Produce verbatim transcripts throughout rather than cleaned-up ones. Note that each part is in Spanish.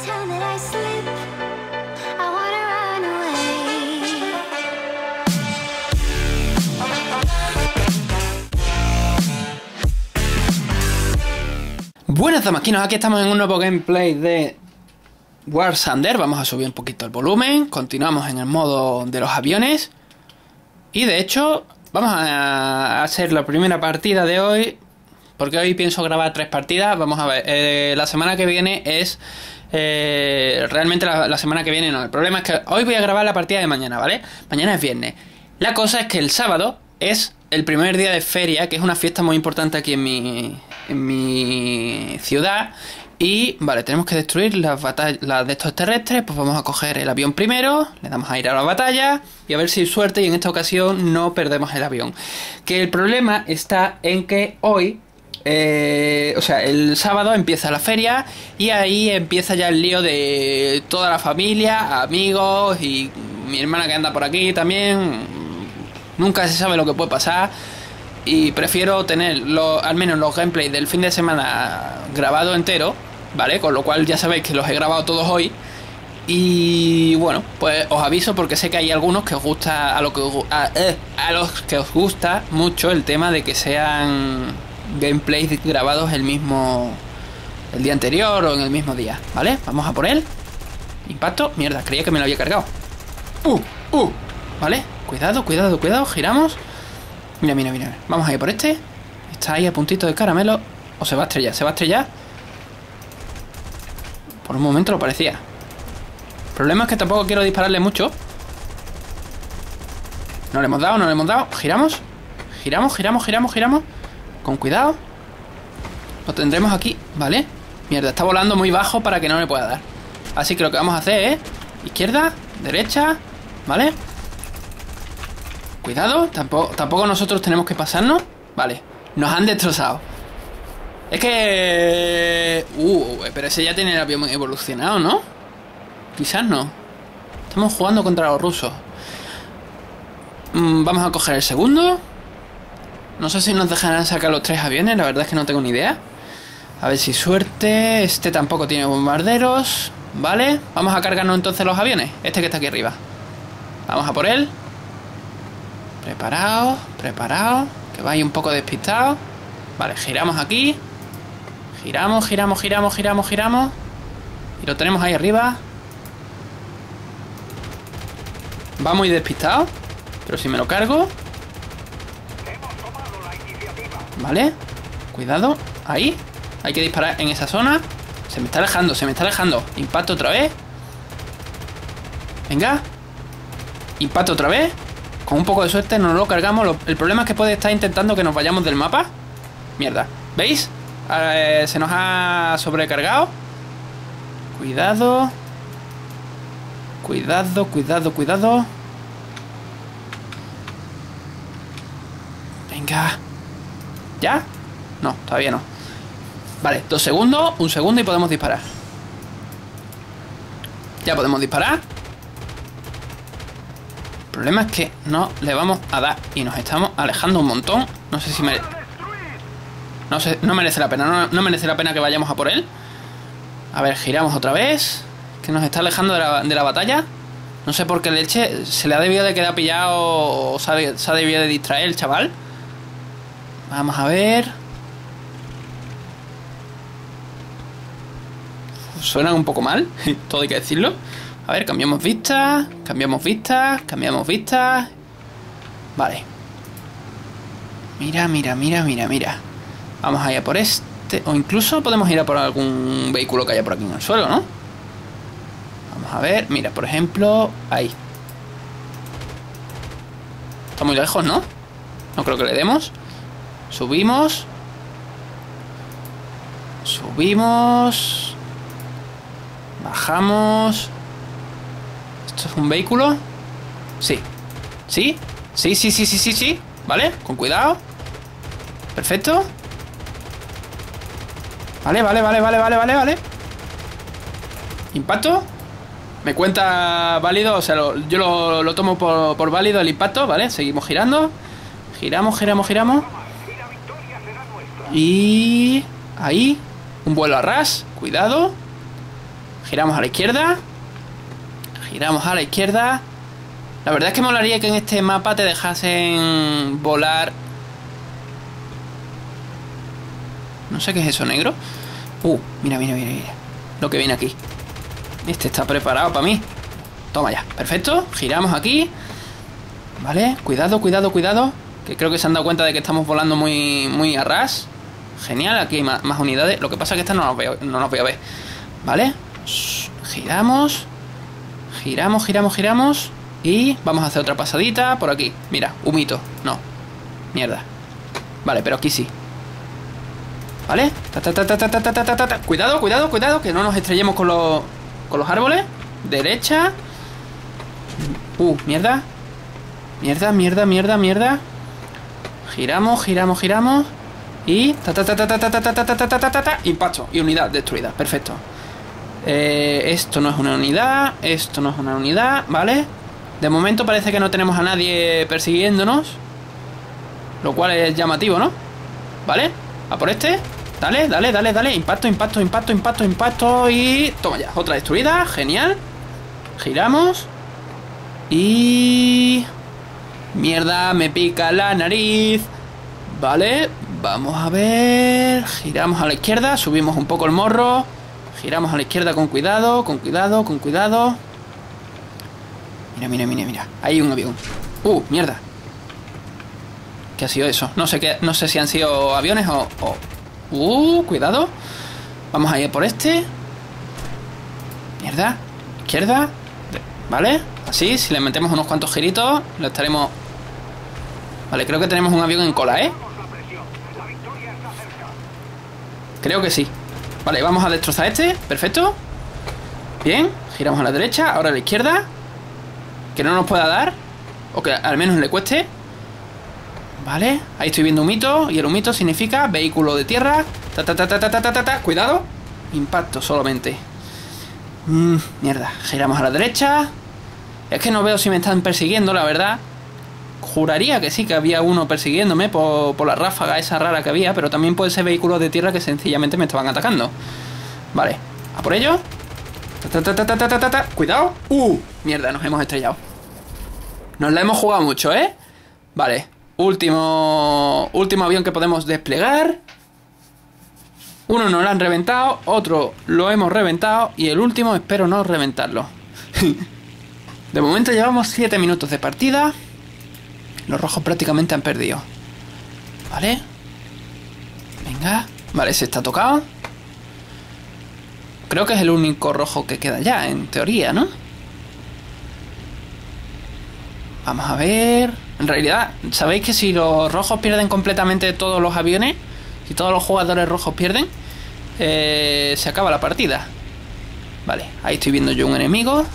time that I slip, I wanna run away. Buenas damaquinos, aquí estamos en un nuevo gameplay de War Thunder. Vamos a subir un poquito el volumen. Continuamos en el modo de los aviones. Y de hecho, vamos a hacer la primera partida de hoy, porque hoy pienso grabar tres partidas. Vamos a ver, eh, la semana que viene es... Eh, realmente la, la semana que viene no. El problema es que hoy voy a grabar la partida de mañana, ¿vale? Mañana es viernes. La cosa es que el sábado es el primer día de feria, que es una fiesta muy importante aquí en mi, en mi ciudad. Y, vale, tenemos que destruir las batallas, las de estos terrestres. Pues vamos a coger el avión primero, le damos a ir a la batalla y a ver si hay suerte y en esta ocasión no perdemos el avión. Que el problema está en que hoy... Eh, o sea, el sábado empieza la feria y ahí empieza ya el lío de toda la familia, amigos y mi hermana que anda por aquí también. Nunca se sabe lo que puede pasar y prefiero tener lo, al menos los gameplays del fin de semana grabado entero, ¿vale? Con lo cual ya sabéis que los he grabado todos hoy. Y bueno, pues os aviso porque sé que hay algunos que os gusta a, lo que, a, eh, a los que os gusta mucho el tema de que sean gameplays grabados el mismo el día anterior o en el mismo día, ¿vale? Vamos a por él. Impacto, mierda, creía que me lo había cargado. Uh, uh, vale, cuidado, cuidado, cuidado, giramos. Mira, mira, mira, vamos a ir por este. Está ahí a puntito de caramelo. O se va a estrellar, se va a estrellar. Por un momento lo parecía. El problema es que tampoco quiero dispararle mucho. No le hemos dado, no le hemos dado. Giramos, giramos, giramos, giramos, giramos. Con cuidado. Lo tendremos aquí, ¿vale? Mierda, está volando muy bajo para que no le pueda dar. Así que lo que vamos a hacer es izquierda, derecha, ¿vale? Cuidado, tampoco, tampoco nosotros tenemos que pasarnos. Vale, nos han destrozado. Es que... Uh, pero ese ya tiene el avión evolucionado, ¿no? Quizás no. Estamos jugando contra los rusos. mm, Vamos a coger el segundo. No sé si nos dejarán sacar los tres aviones, la verdad es que no tengo ni idea. A ver si suerte. Este tampoco tiene bombarderos. Vale, vamos a cargarnos entonces los aviones. Este que está aquí arriba. Vamos a por él. Preparado, preparado. Que vaya un poco despistado. Vale, giramos aquí. Giramos, giramos, giramos, giramos, giramos. Y lo tenemos ahí arriba. Va muy despistado, pero si me lo cargo... Vale, cuidado, ahí. Hay que disparar en esa zona. Se me está alejando, se me está alejando. Impacto otra vez. Venga. Impacto otra vez. Con un poco de suerte nos lo cargamos. El problema es que puede estar intentando que nos vayamos del mapa. Mierda, ¿veis? Eh, se nos ha sobrecargado. Cuidado. Cuidado, cuidado, cuidado. Venga. ¿Ya? No, todavía no. Vale, dos segundos, un segundo y podemos disparar. Ya podemos disparar. El problema es que no le vamos a dar y nos estamos alejando un montón. No sé si merece... No sé, no merece la pena, no, no merece la pena que vayamos a por él. A ver, giramos otra vez. Que nos está alejando de la, de la batalla. No sé por qué leche se le ha debido de quedar pillado o se ha, se ha debido de distraer el chaval. Vamos a ver. Suenan un poco mal, todo hay que decirlo. A ver, cambiamos vistas. Cambiamos vistas, cambiamos vistas. Vale. Mira, mira, mira, mira, mira. Vamos a ir a por este. O incluso podemos ir a por algún vehículo que haya por aquí en el suelo, ¿no? Vamos a ver, mira, por ejemplo, ahí. Está muy lejos, ¿no? No creo que le demos. Subimos. Subimos. Bajamos. ¿Esto es un vehículo? Sí. ¿Sí? Sí, sí, sí, sí, sí, sí. ¿Vale? Con cuidado. Perfecto. Vale, vale, vale, vale, vale, vale, vale. Impacto. Me cuenta válido, o sea, lo, yo lo, lo tomo por, por válido el impacto, ¿vale? Seguimos girando. Giramos, giramos, giramos. Y... ahí. Un vuelo a ras. Cuidado. Giramos a la izquierda. Giramos a la izquierda. La verdad es que molaría que en este mapa te dejasen volar. No sé qué es eso, negro. Uh, mira, mira, mira, mira lo que viene aquí. Este está preparado para mí. Toma ya, perfecto. Giramos aquí. Vale, cuidado, cuidado, cuidado. Que creo que se han dado cuenta de que estamos volando muy, muy a ras. Genial, aquí hay más, más unidades. Lo que pasa es que esta no las veo, no las voy a ver. Vale, giramos. Giramos, giramos, giramos. Y vamos a hacer otra pasadita por aquí. Mira, humito, no. Mierda. Vale, pero aquí sí. ¿Vale? Ta, ta, ta, ta, ta, ta, ta, ta, ta, ta. Cuidado, cuidado, cuidado. Que no nos estrellemos con los, con los árboles. Derecha. Uh, mierda. Mierda, mierda, mierda, mierda. Giramos, giramos, giramos. Y ta ta ta ta ta ta ta ta ta ta ta ta ta ta. Impacto y unidad destruida. Perfecto. Eh, esto no es una unidad. Esto no es una unidad, ¿vale? De momento parece que no tenemos a nadie persiguiéndonos. Lo cual es llamativo, ¿no? ¿Vale? A por este. Dale, dale, dale, dale. Impacto, impacto, impacto, impacto, impacto. Y toma ya, otra destruida. Genial. Giramos. Y... mierda, me pica la nariz. Vale, vamos a ver. Giramos a la izquierda, subimos un poco el morro. Giramos a la izquierda con cuidado, con cuidado, con cuidado. Mira, mira, mira, mira. Hay un avión. Uh, mierda. ¿Qué ha sido eso? No sé qué, no sé si han sido aviones o... o... Uh, cuidado. Vamos a ir por este. Mierda. Izquierda. Vale, así, si le metemos unos cuantos giritos, lo estaremos... Vale, creo que tenemos un avión en cola, ¿eh? Creo que sí. Vale, vamos a destrozar este, perfecto. Bien, giramos a la derecha, ahora a la izquierda. Que no nos pueda dar, o que al menos le cueste. Vale, ahí estoy viendo humito. Y el humito significa vehículo de tierra. Ta ta ta ta ta ta ta ta, ta. Cuidado. Impacto solamente. Mm, mierda, giramos a la derecha. Es que no veo si me están persiguiendo, la verdad. Juraría que sí, que había uno persiguiéndome por, por la ráfaga esa rara que había. Pero también puede ser vehículos de tierra que sencillamente me estaban atacando. Vale, a por ello. Ta, ta, ta, ta, ta, ta, ta, ta. Cuidado. Uh, mierda, nos hemos estrellado. Nos la hemos jugado mucho, ¿eh? Vale, último Último avión que podemos desplegar. Uno nos lo han reventado, otro lo hemos reventado y el último espero no reventarlo. De momento llevamos siete minutos de partida. Los rojos prácticamente han perdido. Vale. Venga. Vale, ese está tocado. Creo que es el único rojo que queda ya, en teoría, ¿no? Vamos a ver... En realidad, ¿sabéis que si los rojos pierden completamente todos los aviones? Si todos los jugadores rojos pierden, eh, se acaba la partida. Vale, ahí estoy viendo yo un enemigo.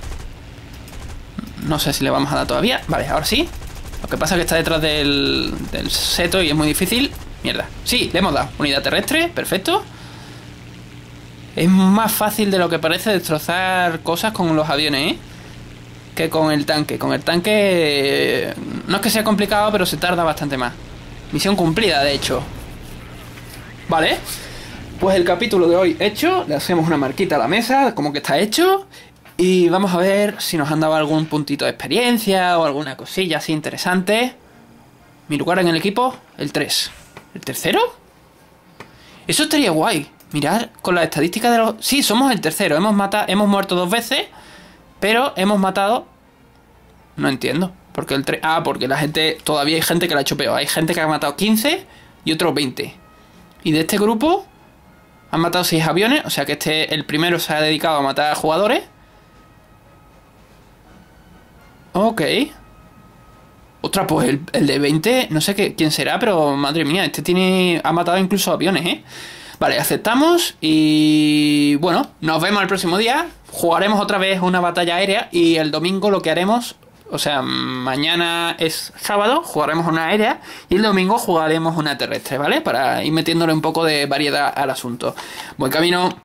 No sé si le vamos a dar todavía. Vale, ahora sí. Lo que pasa es que está detrás del, del seto y es muy difícil. Mierda. Sí, le hemos dado. Unidad terrestre, perfecto. Es más fácil de lo que parece destrozar cosas con los aviones, ¿eh? Que con el tanque. Con el tanque eh, no es que sea complicado, pero se tarda bastante más. Misión cumplida, de hecho. Vale. Pues el capítulo de hoy hecho. Le hacemos una marquita a la mesa, como que está hecho. Y vamos a ver si nos han dado algún puntito de experiencia o alguna cosilla así interesante. Mi lugar en el equipo, el tres. ¿El tercero? Eso estaría guay. Mirad con las estadísticas de los... Sí, somos el tercero. Hemos matado, hemos muerto dos veces, pero hemos matado... No entiendo. Porque el tres... Ah, porque la gente... Todavía hay gente que la ha hecho peor. Hay gente que ha matado quince y otros veinte. Y de este grupo han matado seis aviones. O sea que este, el primero se ha dedicado a matar a jugadores. Ok. Otra, pues el, el de veinte, no sé qué, quién será, pero madre mía, este tiene ha matado incluso aviones, ¿eh? Vale, aceptamos y bueno, nos vemos el próximo día. Jugaremos otra vez una batalla aérea y el domingo lo que haremos, o sea, mañana es sábado, jugaremos una aérea y el domingo jugaremos una terrestre, ¿vale? Para ir metiéndole un poco de variedad al asunto. Buen camino.